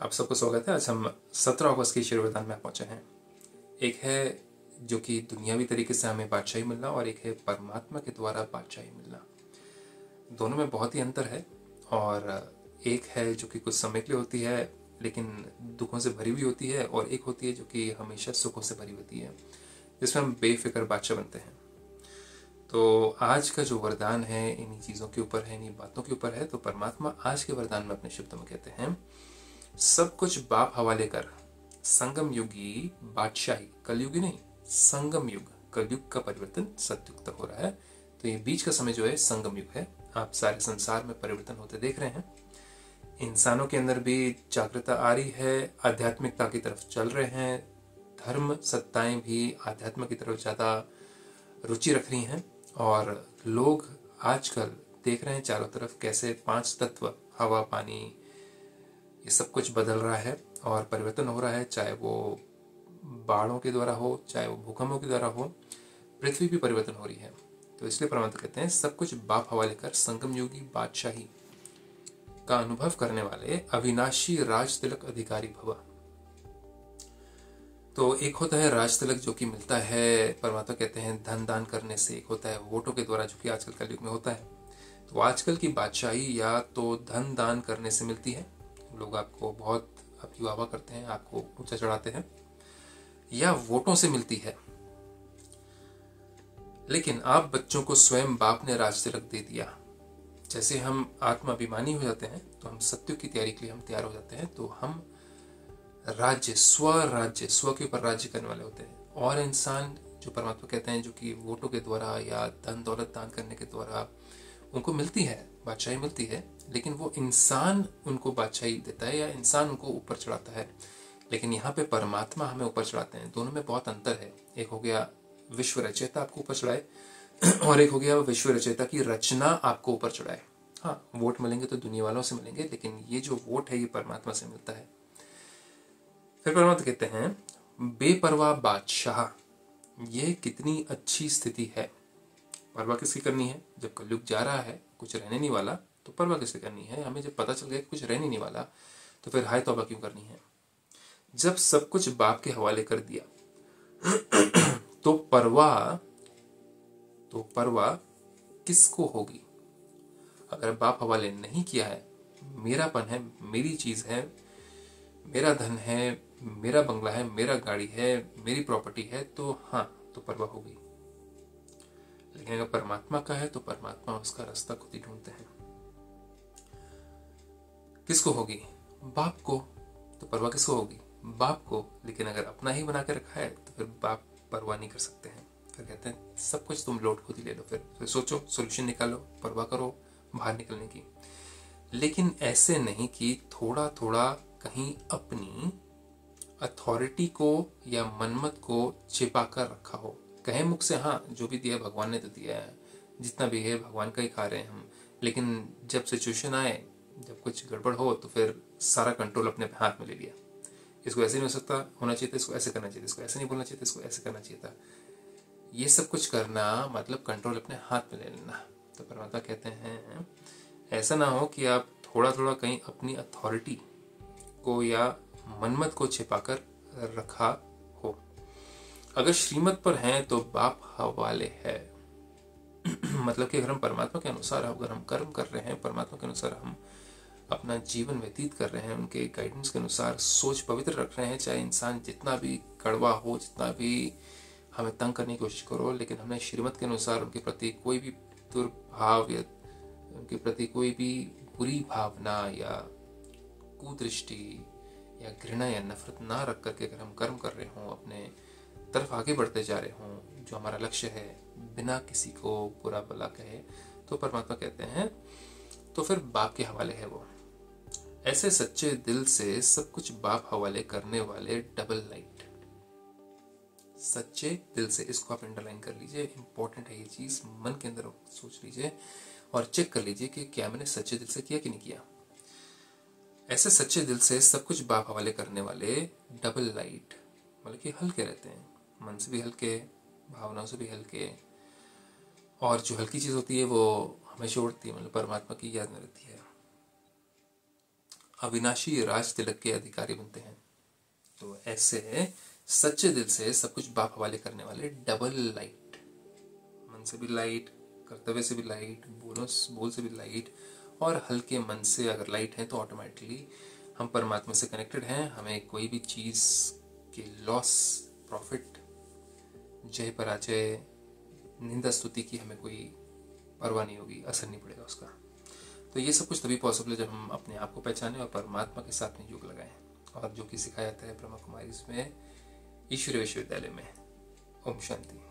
आप सबको स्वागत है। आज हम 17 अगस्त के ईश्वर वरदान में पहुंचे हैं। एक है जो कि दुनियावी तरीके से हमें बादशाही मिलना और एक है परमात्मा के द्वारा बादशाही मिलना। दोनों में बहुत ही अंतर है। और एक है जो कि कुछ समय के लिए होती है लेकिन दुखों से भरी हुई होती है, और एक होती है जो कि हमेशा सुखों से भरी होती है, जिसमें हम बेफिक्र बादशाह बनते हैं। तो आज का जो वरदान है इन्हीं चीज़ों के ऊपर है, इन्हीं बातों के ऊपर है। तो परमात्मा आज के वरदान में अपने शब्दों में कहते हैं, सब कुछ बाप हवाले कर, संगम युगी बादशाही। कलयुगी नहीं, संगम युग। कलयुग का परिवर्तन सतयुग तक हो रहा है, तो ये बीच का समय जो है संगम युग है। आप सारे संसार में परिवर्तन होते देख रहे हैं। इंसानों के अंदर भी जागृतता आ रही है, आध्यात्मिकता की तरफ चल रहे हैं। धर्म सत्ताएं भी आध्यात्म की तरफ ज़्यादा रुचि रख रही हैं। और लोग आजकल देख रहे हैं चारों तरफ कैसे 5 तत्व, हवा, पानी, ये सब कुछ बदल रहा है और परिवर्तन हो रहा है। चाहे वो बाढ़ों के द्वारा हो, चाहे वो भूकंपों के द्वारा हो, पृथ्वी भी परिवर्तन हो रही है। तो इसलिए परमात्मा कहते हैं, सब कुछ बाप हवाले कर, संगम योगी बादशाही का अनुभव करने वाले अविनाशी राज तिलक अधिकारी भव। तो एक होता है राज तिलक जो कि मिलता है, परमात्मा कहते हैं, धन दान करने से। एक होता है वोटों के द्वारा, जो कि आजकल कलयुग में होता है। तो आजकल की बादशाही या तो धन दान करने से मिलती है, लोग आपको बहुत आपकी वाह करते हैं, आपको ऊंचा चढ़ाते हैं, या वोटों से मिलती है। लेकिन आप बच्चों को स्वयं बाप ने राज तिलक दे दिया। जैसे हम आत्माभिमानी हो जाते हैं तो हम सत्य की तैयारी के लिए हम तैयार हो जाते हैं, तो हम राज्य स्व के ऊपर राज्य करने वाले होते हैं। और इंसान जो परमात्मा कहते हैं, जो कि वोटों के द्वारा या धन दौलत दान करने के द्वारा उनको मिलती है, बादशाही मिलती है, लेकिन वो इंसान उनको बादशाही देता है या इंसान उनको ऊपर चढ़ाता है। लेकिन यहाँ पे परमात्मा हमें ऊपर चढ़ाते हैं। दोनों में बहुत अंतर है। एक हो गया विश्व रचयिता आपको ऊपर चढ़ाए, और एक हो गया विश्व रचयिता की रचना आपको ऊपर चढ़ाए। हाँ, वोट मिलेंगे तो दुनिया वालों से मिलेंगे, लेकिन ये जो वोट है ये परमात्मा से मिलता है। फिर परमात्मा कहते हैं, बेपरवाह बादशाह, ये कितनी अच्छी स्थिति है। परवाह किसकी करनी है? जब कलयुग जा रहा है, कुछ रहने नहीं वाला, तो परवाह किसकी करनी है? हमें जब पता चल गया कि कुछ रहने नहीं वाला, तो फिर हाय तौबा क्यों करनी है? जब सब कुछ बाप के हवाले कर दिया तो परवाह किसको होगी? अगर बाप हवाले नहीं किया है, मेरापन है, मेरी चीज है, मेरा धन है, मेरा बंगला है, मेरा गाड़ी है, मेरी प्रॉपर्टी है, तो हाँ, तो परवाह होगी। लेकिन अगर परमात्मा का है तो परमात्मा उसका रास्ता खुद ही ढूंढते हैं। किसको होगी? बाप को। तो परवाह किसको होगी? बाप को। लेकिन अगर अपना ही बना के रखा है तो फिर बाप परवाह नहीं कर सकते हैं। फिर कहते हैं, सब कुछ तुम लोड खुद ही ले लो, फिर सोचो, सोल्यूशन निकालो, परवाह करो बाहर निकलने की। लेकिन ऐसे नहीं कि थोड़ा थोड़ा कहीं अपनी अथॉरिटी को या मनमत को छिपा कर रखा हो। कहे मुख से हाँ, जो भी दिया भगवान ने तो दिया है, जितना भी है भगवान का ही खा रहे हैं हम। लेकिन जब सिचुएशन आए, जब कुछ गड़बड़ हो, तो फिर सारा कंट्रोल अपने हाथ में ले लिया। इसको ऐसे नहीं हो सकता, होना चाहिए था, इसको ऐसे करना चाहिए, इसको ऐसे नहीं बोलना चाहिए था, इसको ऐसे करना चाहिए था। ये सब कुछ करना मतलब कंट्रोल अपने हाथ में ले लेना। तो परमात्मा कहते हैं, ऐसा ना हो कि आप थोड़ा थोड़ा कहीं अपनी अथॉरिटी को या मनमत को छिपाकर रखा हो। अगर श्रीमत पर हैं तो बाप हवाले है। मतलब कि अगर हम परमात्मा के अनुसार, अगर हम कर्म कर रहे हैं, परमात्मा के अनुसार हम अपना जीवन व्यतीत कर रहे हैं, उनके गाइडेंस के अनुसार सोच पवित्र रख रहे हैं, चाहे इंसान जितना भी कड़वा हो, जितना भी हमें तंग करने की कोशिश करो, लेकिन हमने श्रीमत के अनुसार उनके प्रति कोई भी दुर्भाव या उनके प्रति कोई भी बुरी भावना या कुदृष्टि या घृणा या नफरत ना रख करके अगर हम कर्म कर रहे हों, अपने तरफ आगे बढ़ते जा रहे हों, जो हमारा लक्ष्य है, बिना किसी को बुरा भला कहे, तो परमात्मा कहते हैं, तो फिर बाप के हवाले है वो। ऐसे सच्चे दिल से सब कुछ बाप हवाले करने वाले डबल लाइट। सच्चे दिल से, इसको आप अंडरलाइन कर लीजिए, इंपॉर्टेंट है ये चीज। मन के अंदर सोच लीजिए और चेक कर लीजिए कि क्या मैंने सच्चे दिल से किया कि नहीं किया। ऐसे सच्चे दिल से सब कुछ बाप हवाले करने वाले डबल लाइट, मतलब कि हल्के रहते हैं, मन से भी हल्के, भावनाओं से भी हल्के, और जो हल्की चीज होती है वो हमेशा उड़ती है, मतलब परमात्मा की याद में रहती है। अविनाशी राज तिलक के अधिकारी बनते हैं। तो ऐसे सच्चे दिल से सब कुछ बाप हवाले करने वाले डबल लाइट, मन से भी लाइट, कर्तव्य से भी लाइट, बोल से भी लाइट, और हल्के मन से अगर लाइट है तो ऑटोमेटिकली हम परमात्मा से कनेक्टेड हैं। हमें कोई भी चीज़ के लॉस, प्रॉफिट, जय पराजय, निंदा स्तुति की हमें कोई परवाह नहीं होगी, असर नहीं पड़ेगा उसका। तो ये सब कुछ तभी पॉसिबल है जब हम अपने आप को पहचानें और परमात्मा के साथ में योग लगाएं, और जो कि सिखाया जाता है ब्रह्मा कुमारी में ईश्वरीय विश्वविद्यालय में। ओम शांति।